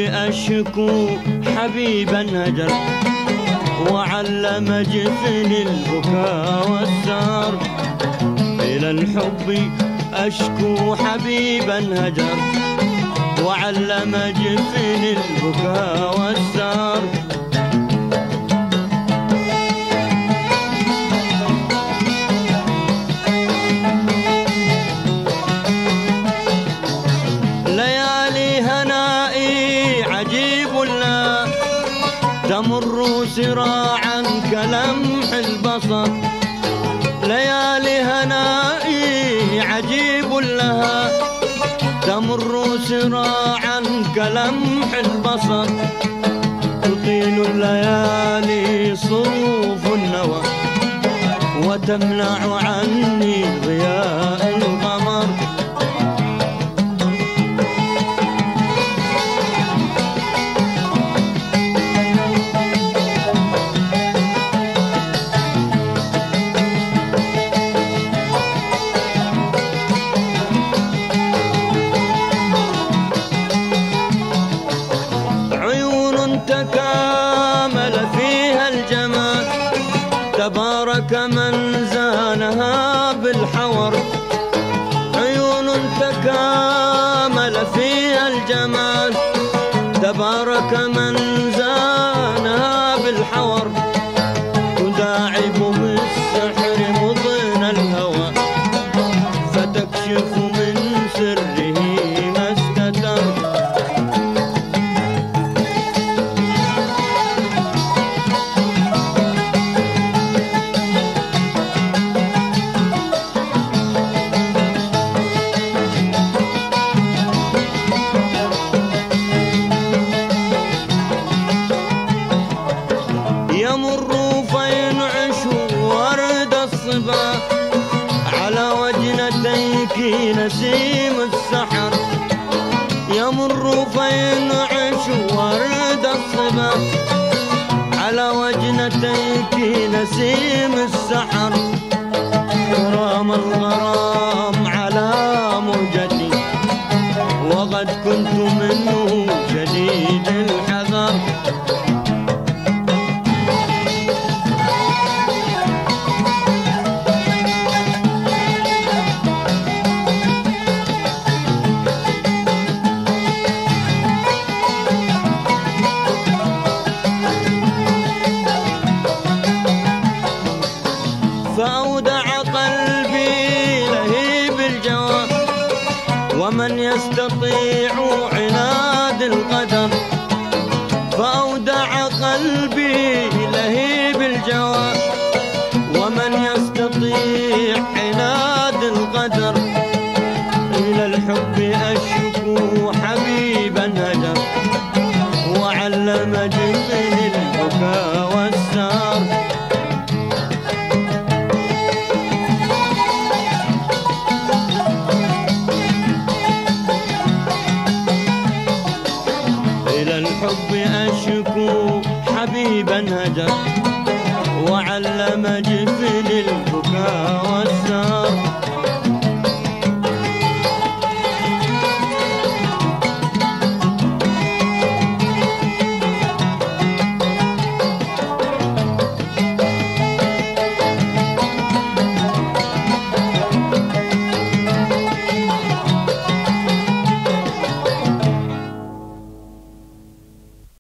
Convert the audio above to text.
أشكو حبيبا هجر، وعلم جفني البكاء والسهر. إلى الحب أشكو حبيبا هجر، وعلم جفني البكاء والسهر. تمر سراعا كلمح البصر، ليالي هنائي عجيب لها. تمر سراعا كلمح البصر، تطيل الليالي صروف النوى، وتمنع عني ضياء القمر. تكامل فيها الجمال، تبارك من زانها بالحور. عيون تكامل فيها الجمال، تبارك من زانها بالحور. تداعب بالسحر مضن الهوى، فتكشف من سره ما استتر. يمر فينعش ورد الصبا، على وجنتيك نسيم السحر. يمر فينعش ورد الصبا، على وجنتيك نسيم السحر. غرام الغرام على موجتي، وقد كنت منه شديد الحذر. فأودع قلبي لهيب الجوى، ومن يستطيع عناد القدر. فأودع قلبي لهيب الجوى، ومن يستطيع عناد القدر. إلى الحب أشكو حبيبا هجر، وعلم جفني البكاء والسهر. إلى الحب أشكو حبيبا هجر، وعلم جفني البكاء والسهر.